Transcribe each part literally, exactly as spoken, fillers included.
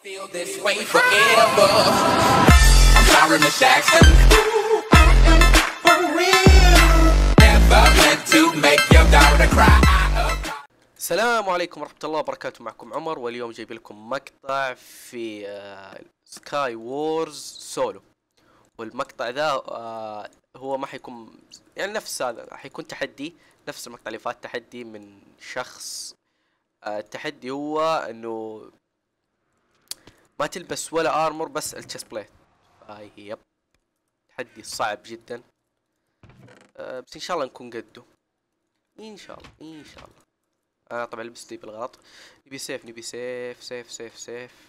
Feel this way forever. I'm sorry, Miss Jackson. Ooh, I am for real. Never meant to make your daughter cry. السلام عليكم ورحمة الله وبركاته. معكم عمر، واليوم جايب لكم مقطع في سكاي وورز سولو. والمقطع ذا آه هو ما حيكون يعني نفس هذا، حيكون تحدي نفس المقطع اللي فات، تحدي من شخص. آه التحدي هو انه ما تلبس ولا ارمور، بس التشست بليت. آه يب تحدي صعب جدا. آه بس ان شاء الله نكون قده، ان شاء الله ان شاء الله. انا طبعا لبست دي بالغلط. نبي سيف نبي سيف سيف سيف سيف.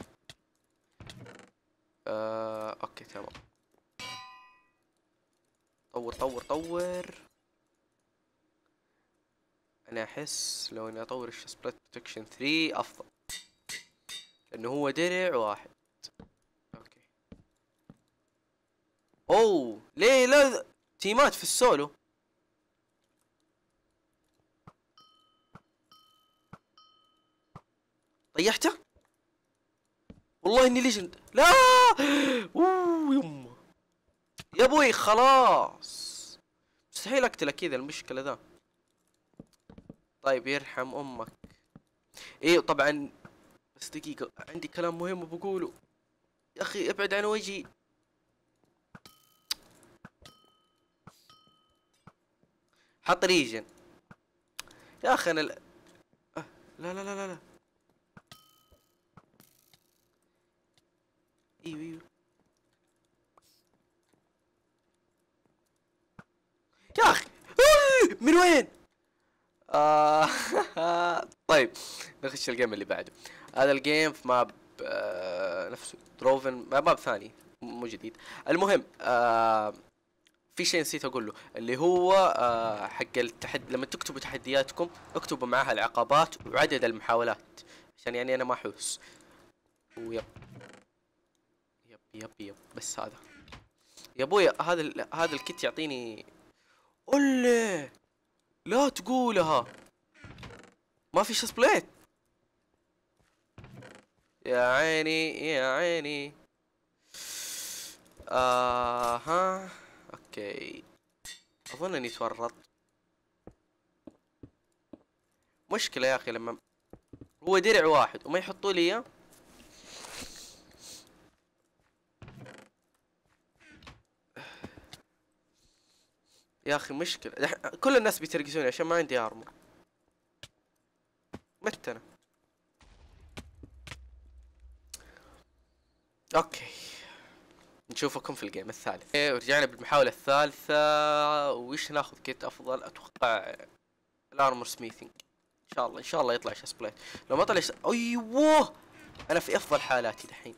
آه اوكي تمام. طور طور طور. انا احس لو اني اطور الشسبريت بروتكشن ثلاثة افضل، لانه هو درع واحد. اوكي. اوه ليه لا تيمات في السولو؟ طيحته؟ والله اني ليجند. لا اوه يمه يا ابوي خلاص، مستحيل اقتله كذا، المشكلة ذا. طيب يرحم امك. ايه طبعا، بس دقيقة عندي كلام مهم بقوله. يا اخي ابعد عن وجهي. حط ريجن يا اخي. انا لا أه، لا لا لا لا, لا. ايوه ايوه يا اخي. من وين؟ آه طيب نخش الجيم اللي بعده. هذا الجيم في ماب آه نفسه دروفن، ماب ثاني مو جديد. المهم آه في شيء نسيت اقول له، اللي هو آه حق التحدي. لما تكتبوا تحدياتكم اكتبوا معاها العقبات وعدد المحاولات، عشان يعني انا ما احوس. ويب يب يب يب بس هذا يا ابوي. هذا ال... هذا الكيت يعطيني. قله لا تقولها، ما في شسبليت. يا عيني يا عيني. آه ها اوكي. اظن اني تورط. مشكلة يا اخي لما هو درع واحد وما يحطوا لي اياه. يا اخي مشكلة، كل الناس بيترقسوني عشان ما عندي ارمر. مت انا. اوكي نشوفكم في الجيم الثالث. ورجعنا بالمحاولة الثالثة. وش ناخذ كيت افضل؟ اتوقع الارمر سميثينج. ان شاء الله ان شاء الله يطلع شسبليت. لو ما طلع ش... ايوه انا في افضل حالاتي دحين.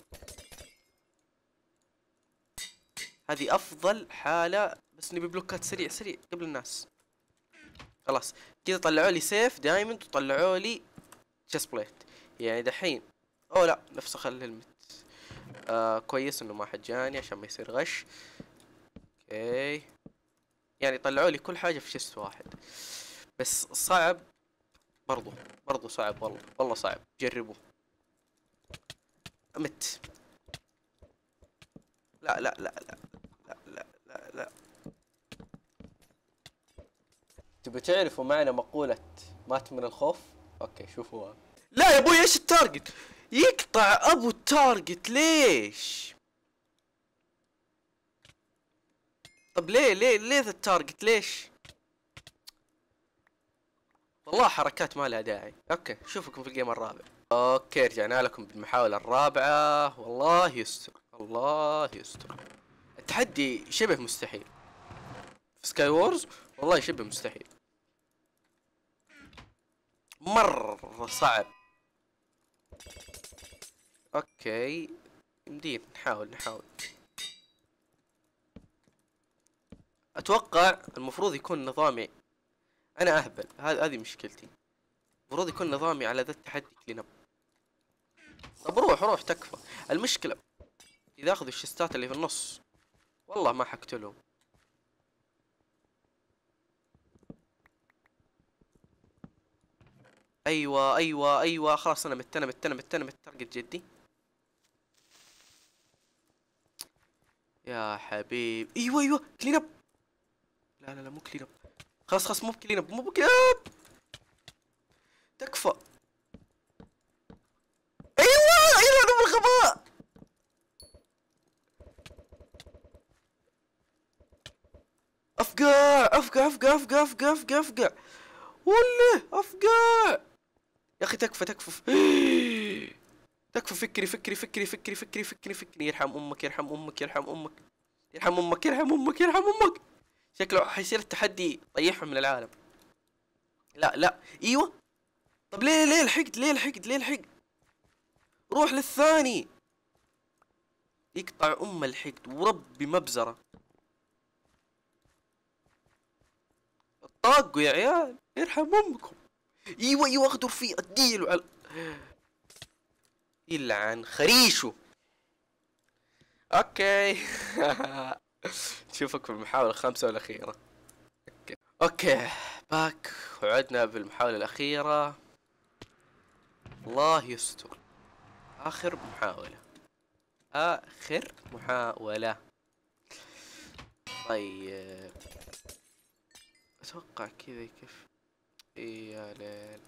هذه افضل حالة، بس نبي بلوكات سريع سريع قبل الناس. خلاص كذا طلعوا لي سيف دايموند وطلعوا لي تشست بليت. يعني دحين او لا نفسه خلي المت. آه كويس انه ما حد جاني عشان ما يصير غش. اوكي يعني طلعوا لي كل حاجة في شست واحد، بس صعب برضو برضو صعب والله والله صعب. جربوا. مت. لا لا لا لا لا لا لا, لا. تبي تعرفوا معنى مقولة مات من الخوف؟ اوكي شوفوا. لا يا ابوي ايش التارجت؟ يقطع ابو التارجت ليش؟ طب ليه ليه ليه ذا التارجت ليش؟ والله حركات ما لها داعي. اوكي اشوفكم في الجيم الرابع. اوكي رجعنا لكم بالمحاولة الرابعة. والله يستر الله يستر. التحدي شبه مستحيل في سكاي وورز، والله شبه مستحيل، مرة صعب. اوكي يمدينا نحاول نحاول. اتوقع المفروض يكون نظامي. انا اهبل، هذه مشكلتي. المفروض يكون نظامي على ذا التحدي كلين اب. طب روح روح تكفى. المشكلة اذا اخذوا الشستات اللي في النص والله ما حقتلهم. ايوه ايوه ايوه خلاص انا مت انا مت انا مت انا مت تارجت جدي. يا حبيب. ايوه ايوه كلين اب. لا لا لا مو كلين اب. خلاص خلاص مو بكلين اب مو بكلين اب. تكفى. ايوه ايوه انا بالغباء. افقع افقع افقع افقع افقع افقع افقع ولا افقع. يا اخي تكفى تكفى. تكفى فكري فكري فكري فكري فكري فكري فكري. يرحم امك يرحم امك يرحم امك يرحم امك يرحم امك يرحم امك. شكله حيصير التحدي طيحهم من العالم. لا لا ايوه. طب ليه ليه الحقد ليه الحقد ليه الحقد. روح للثاني. يقطع ام الحقد وربي مبزرة. طاقوا يا عيال يرحم امكم. ايوه ايوه اغدر فيه اديله على يلعن خريشه. اوكي. نشوفك في المحاولة الخامسة والأخيرة. اوكي اوكي باك وعدنا بالمحاولة الأخيرة. الله يستر. آخر محاولة آخر محاولة. طيب أتوقع كذا كيف. إيه يا ليل.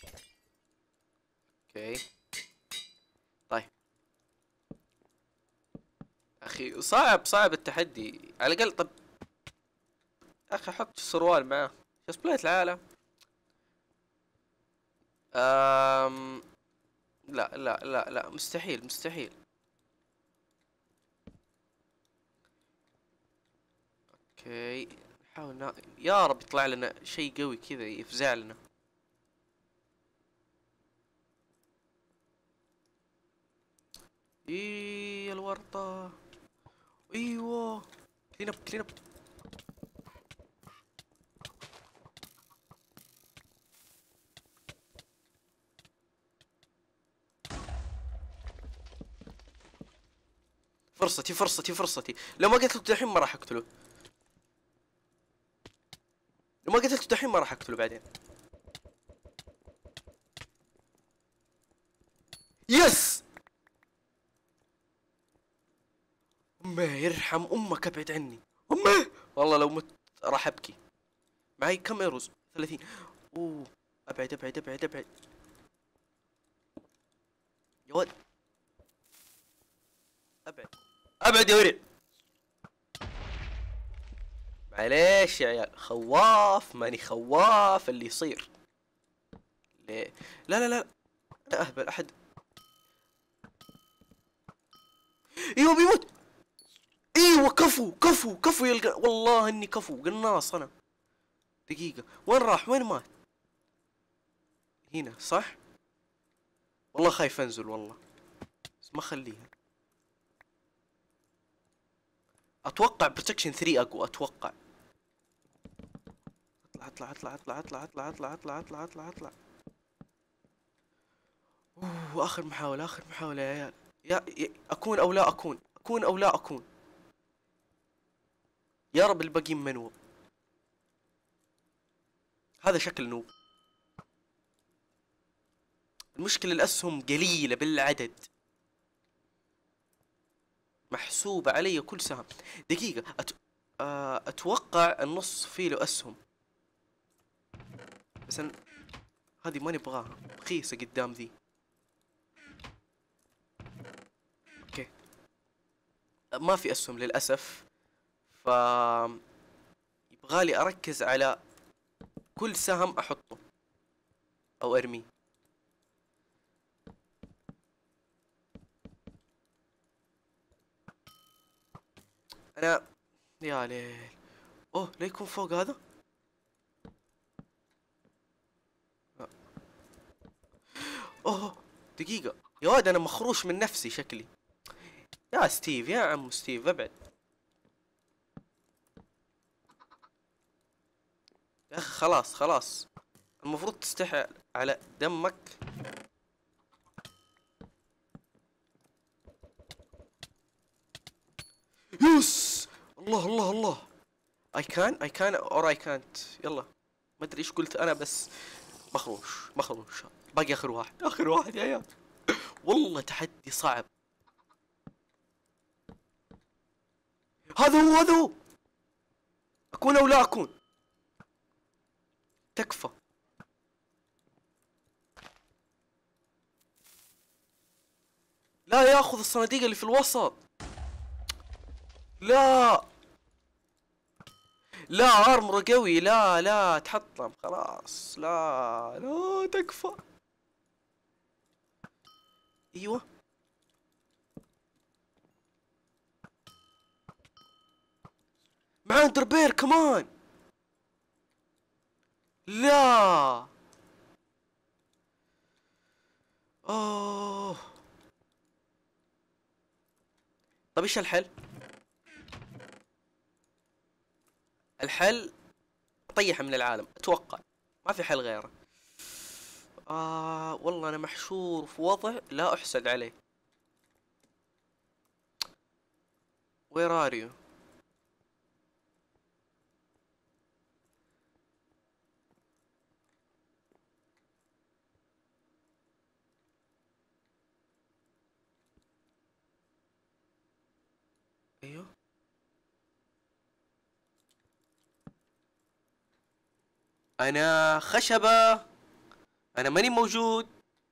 اوكي طيب اخي صعب صعب التحدي على الاقل. طب اخي حط سروال معاه سبلايت العالم. أم... لا لا لا لا مستحيل مستحيل. اوكي نحاول نا... يا رب يطلع لنا شيء قوي كذا يفزع لنا. ايه الورطة. ايوه كلين اب كلين اب. فرصتي فرصتي فرصتي. لو ما قتلته الحين ما راح اقتله. لو ما قتلته الحين ما راح اقتله بعدين. يس. امه يرحم امك ابعد عني. امه والله لو مت راح ابكي. معي كم ايروز؟ ثلاثين. اوه ابعد ابعد ابعد ابعد يا ولد. ابعد ابعد يا ولد. معليش يا عيال خواف ماني خواف اللي يصير. ليه؟ لا لا لا انا اهبل احد. ايوه بيموت. ايوه كفو كفو كفو يلقى والله اني كفو قناص انا. دقيقة وين راح وين مات؟ هنا صح؟ والله خايف انزل والله بس ما خليها. اتوقع بروتكشن ثلاثة اقوى اتوقع. اطلع اطلع اطلع اطلع اطلع اطلع اطلع اطلع اطلع اطلع. اوه اخر محاولة اخر محاولة يا عيال. يا, يا اكون او لا اكون اكون او لا اكون. يا رب الباقيين منوب. هذا شكل نوب. المشكلة الاسهم قليلة بالعدد. محسوبة علي كل سهم. دقيقة أت... آه، اتوقع النص فيه له اسهم. بس أنا... هذه ما نبغاها رخيصة قدام ذي. اوكي ما في اسهم للاسف. ف يبغالي اركز على كل سهم احطه او ارميه. انا يا ليل. اوه لا يكون فوق هذا. اوه دقيقة يا واد انا مخروش من نفسي شكلي. يا ستيف يا عم ستيف ابعد. يا اخي خلاص خلاص المفروض تستحي على دمك. يس الله الله الله. I can I can or I can't. يلا ما ادري ايش قلت انا بس مخروش مخروش. باقي اخر واحد اخر واحد يا عيال. والله تحدي صعب. هذا هو هذا هو. اكون او لا اكون. تكفى. لا ياخذ الصناديق اللي في الوسط. لا لا ارمره قوي. لا لا تحطم خلاص. لا لا تكفى. ايوه معاه دربير كمان. لا اوه. طيب ايش الحل؟ الحل طيحه من العالم اتوقع. ما في حل غيره. آه والله انا محشور في وضع لا احسد عليه. وير ار يو؟ ايوه انا خشبة. انا ماني موجود.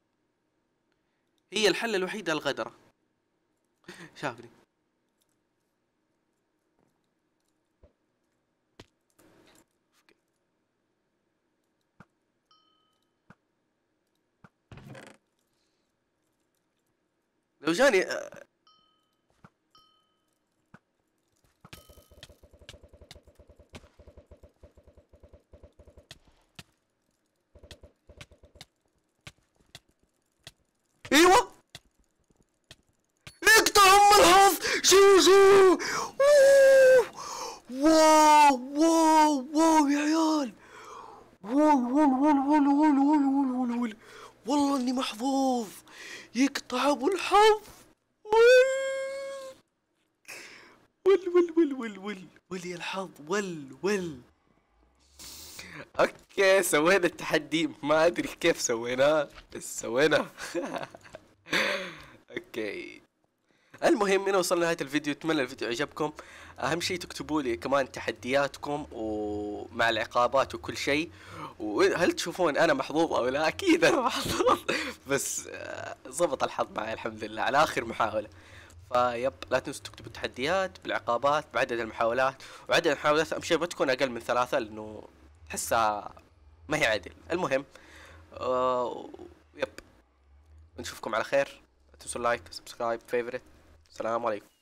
هي الحل الوحيد الغدرة. شافني. لو جاني ايوه اقطع ام الحظ. شو شو. واو واو واو يا عيال. واو واو واو واو واو واو واو واو. والله اني محظوظ. يقطع ابو الحظ. ول ول ول ول ول ول يا الحظ ول ول. اوكي سوينا التحدي. ما ادري كيف سويناه بس سويناه. اوكي المهم هنا وصلنا لنهاية الفيديو. اتمنى الفيديو عجبكم. اهم شيء تكتبوا لي كمان تحدياتكم ومع العقابات وكل شيء. وهل تشوفون انا محظوظ او لا؟ اكيد انا محظوظ. بس آه، زبط الحظ معي الحمد لله على اخر محاولة. فيب لا تنسوا تكتبوا التحديات بالعقابات بعدد المحاولات. وعدد المحاولات اهم شيء ما تكون اقل من ثلاثة لانه تحسها ما هي عدل. المهم آه يب نشوفكم على خير. لا تنسوا اللايك سبسكرايب فيفورت. السلام عليكم.